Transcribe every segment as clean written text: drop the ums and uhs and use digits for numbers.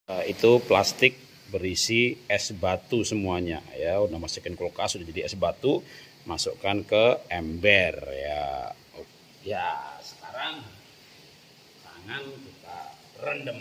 Itu plastik berisi es batu semuanya ya, udah masukin kulkas udah jadi es batu, masukkan ke ember ya. Ya, sekarang tangan kita rendem.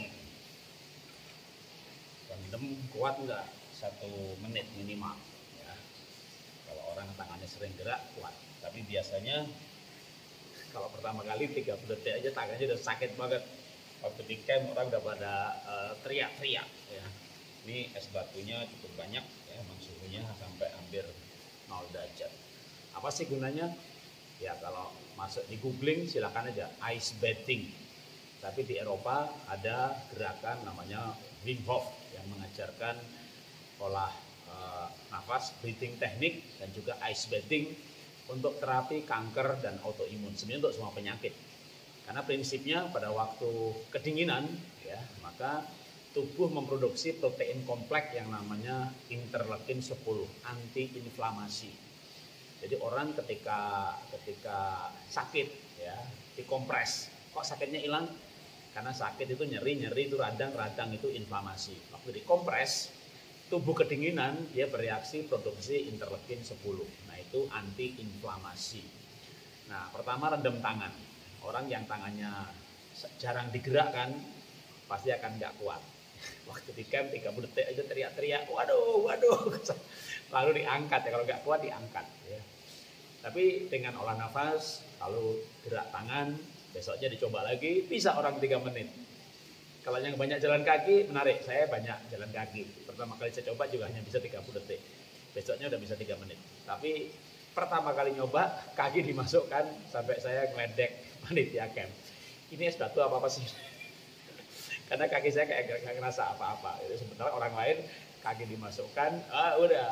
Rendem kuat nggak? 1 menit minimal ya. Kalau orang tangannya sering gerak kuat, tapi biasanya kalau pertama kali 30 detik aja tangannya udah sakit banget. Waktu di camp orang udah pada teriak-teriak ya. Ini es batunya cukup banyak ya, emang suhunya sampai hampir 0 derajat. Apa sih gunanya? Ya kalau masuk di googling silakan aja ice bathing. Tapi di Eropa ada gerakan namanya Wim Hof yang mengajarkan olah nafas, breathing technique dan juga ice bathing untuk terapi kanker dan autoimun. Sebenarnya untuk semua penyakit. Karena prinsipnya pada waktu kedinginan ya, maka tubuh memproduksi protein kompleks yang namanya interleukin 10, anti-inflamasi. Jadi orang ketika sakit ya, dikompres, kok sakitnya hilang? Karena sakit itu nyeri itu radang itu inflamasi. Waktu dikompres, tubuh kedinginan dia bereaksi produksi interleukin 10. Nah, itu anti-inflamasi. Nah, pertama rendam tangan. Orang yang tangannya jarang digerakkan pasti akan nggak kuat. Waktu di camp 30 detik aja teriak-teriak, waduh. Lalu diangkat ya, kalau nggak kuat diangkat ya. Tapi dengan olah nafas, lalu gerak tangan, besoknya dicoba lagi, bisa orang 3 menit. Kalau yang banyak jalan kaki, menarik. Saya banyak jalan kaki. Pertama kali saya coba juga hanya bisa 30 detik. Besoknya udah bisa 3 menit. Tapi pertama kali nyoba, kaki dimasukkan sampai saya ngeledek panitia camp. Ini es batu apa sih? Karena kaki saya kayak gak ngerasa apa-apa. Sementara orang lain kaki dimasukkan, udah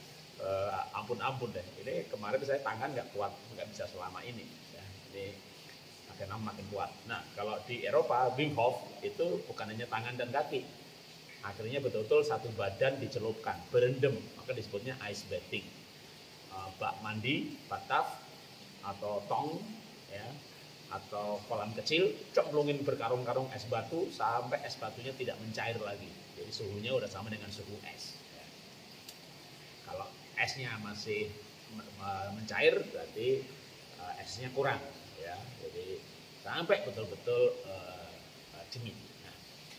ampun deh. Ini kemarin saya tangan nggak kuat, nggak bisa selama ini. Ya, ini makin kuat. Nah, kalau di Eropa, Wim Hof itu bukan hanya tangan dan kaki. Akhirnya betul-betul satu badan dicelupkan, berendam, maka disebutnya ice bathing. Bak mandi, bathtub, atau tong, ya, atau kolam kecil, cemplungin berkarung-karung es batu sampai es batunya tidak mencair lagi. Jadi suhunya udah sama dengan suhu es. Ya. Kalau esnya masih mencair, berarti esnya kurang. Ya, jadi sampai betul-betul dingin. Nah,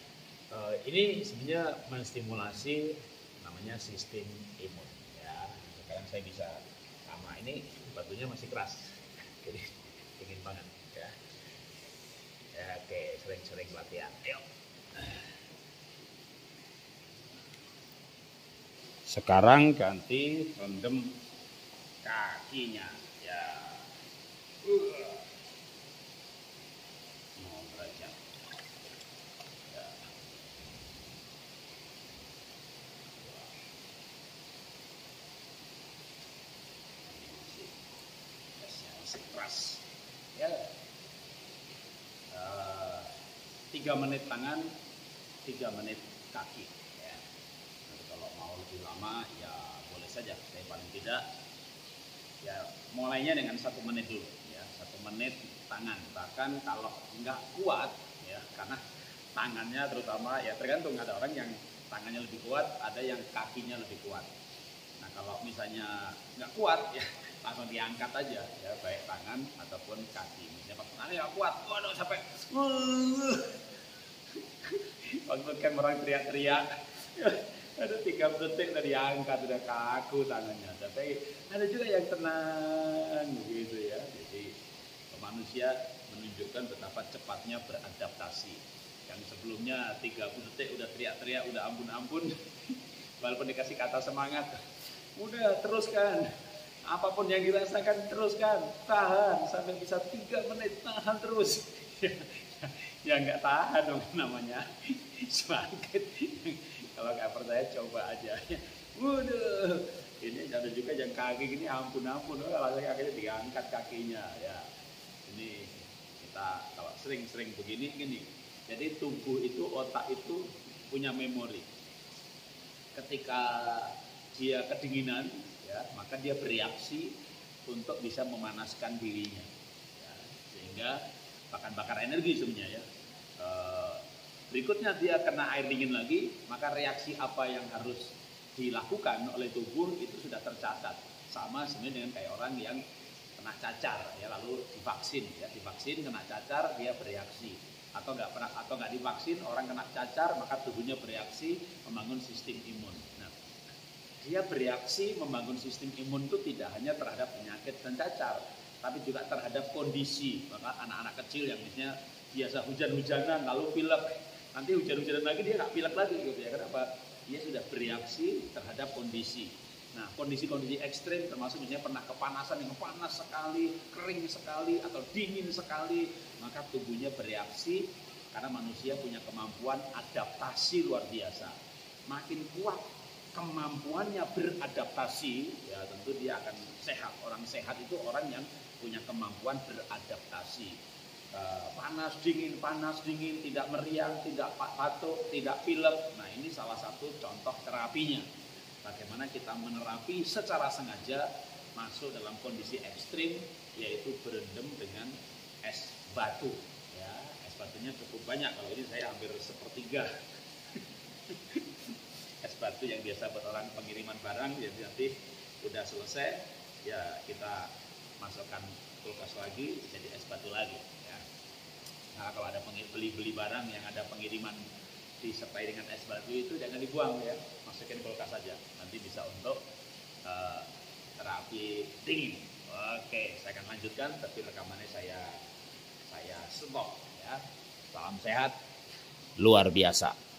ini sebenarnya menstimulasi namanya sistem imun. Ya, sekarang saya bisa sama ini batunya masih keras, jadi dingin banget. Ya, ya oke, sering-sering latihan. Ayo. Sekarang ganti rendam kakinya. Ya. 0 derajat. Ya. Masih keras. Ya. 3 menit tangan, 3 menit kaki. Ya. Nanti kalau mau lebih lama ya boleh saja. Tapi paling tidak ya mulainya dengan 1 menit dulu. Ya, 1 menit tangan. Bahkan kalau nggak kuat ya, karena tangannya terutama ya tergantung, ada orang yang tangannya lebih kuat, ada yang kakinya lebih kuat. Nah kalau misalnya nggak kuat ya langsung diangkat aja ya, baik tangan ataupun kaki. Misalnya tangannya nggak kuat, waduh sampai waktu camp orang teriak-teriak, ada 30 detik udah diangkat, udah kaku tangannya. Tapi ada juga yang tenang gitu ya. Jadi manusia menunjukkan betapa cepatnya beradaptasi. Yang sebelumnya 30 detik udah teriak-teriak, udah ampun-ampun, walaupun dikasih kata semangat, udah teruskan, apapun yang dirasakan teruskan, tahan sampai bisa 3 menit, tahan terus. Ya nggak tahan dong namanya sakit. Kalau nggak percaya coba aja. Waduh, ini ada juga yang kaki gini ampun-ampun, langsung akhirnya diangkat kakinya ya. Ini kita kalau sering-sering begini gini. Jadi tubuh itu, otak itu punya memori. Ketika dia kedinginan ya, maka dia bereaksi untuk bisa memanaskan dirinya. Ya, sehingga bakar energi sebenarnya ya. berikutnya dia kena air dingin lagi, maka reaksi apa yang harus dilakukan oleh tubuh itu sudah tercatat. Sama sebenarnya dengan kayak orang yang kena cacar ya, lalu divaksin ya, divaksin kena cacar dia bereaksi, atau nggak divaksin orang kena cacar maka tubuhnya bereaksi membangun sistem imun. Nah, dia bereaksi membangun sistem imun itu tidak hanya terhadap penyakit dan cacar, tapi juga terhadap kondisi. Maka anak-anak kecil yang misalnya biasa hujan-hujanan lalu pilek, nanti hujan-hujanan lagi dia nggak pilek lagi gitu ya. Kenapa? Dia sudah bereaksi terhadap kondisi. Nah, kondisi-kondisi ekstrim termasuk misalnya pernah kepanasan yang panas sekali, kering sekali, atau dingin sekali, maka tubuhnya bereaksi karena manusia punya kemampuan adaptasi luar biasa. Makin kuat kemampuannya beradaptasi, ya tentu dia akan sehat. Orang sehat itu orang yang punya kemampuan beradaptasi. Panas dingin, tidak meriang, tidak batuk, tidak pilek. Nah, ini salah satu contoh terapinya. Bagaimana kita menerapi secara sengaja masuk dalam kondisi ekstrim, yaitu berendam dengan es batu. Ya, es batunya cukup banyak. Kalau ini saya hampir sepertiga es batu yang biasa buat orang pengiriman barang. Jadi nanti udah selesai, ya kita masukkan kulkas lagi, jadi es batu lagi. Ya. Nah, kalau ada beli barang yang ada pengiriman disertai dengan es batu itu jangan dibuang ya, masukin kulkas saja, nanti bisa untuk terapi dingin. Oke, saya akan lanjutkan, tapi rekamannya saya stop ya. Salam sehat luar biasa.